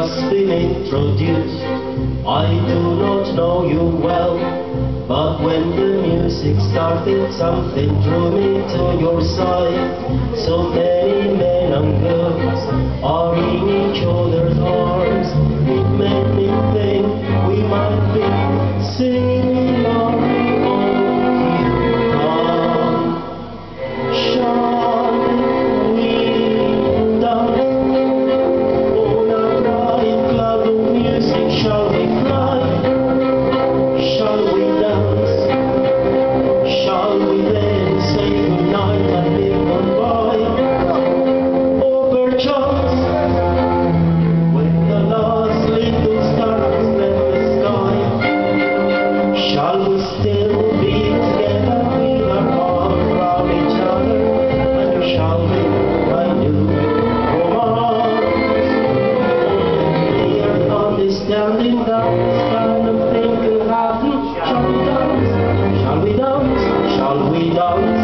just been introduced. I do not know you well, but when the music started, something drew me to your side. So many men and girls are in each other's arms. It made me think we might be singing along. Standing down, kind of thinking happy. Shall we dance? Shall we dance?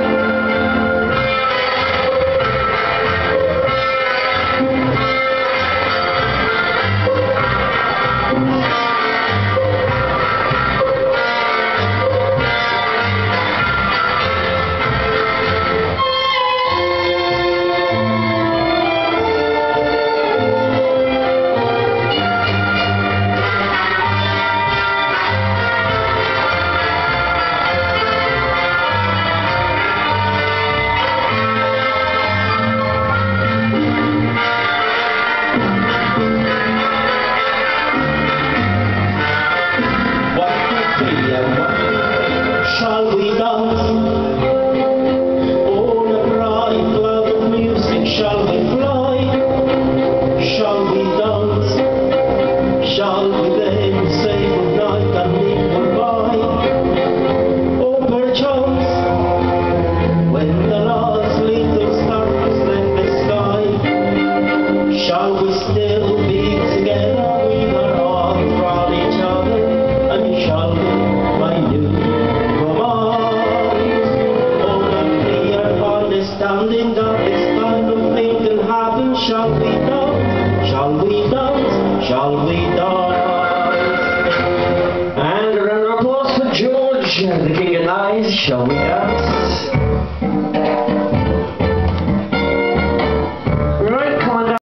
Shall we dance? On a bright cloud of music, shall we fly? Shall we dance? Shall we then say goodnight and leave goodbye? Or perchance, when the last little star has left the sky, shall we still be together with our arms round each other? And shall we find you? Standing up, this kind of thing can happen. Shall we dance? Shall we dance? Shall we dance? And a round of applause for George, the King of Nice. Shall we dance?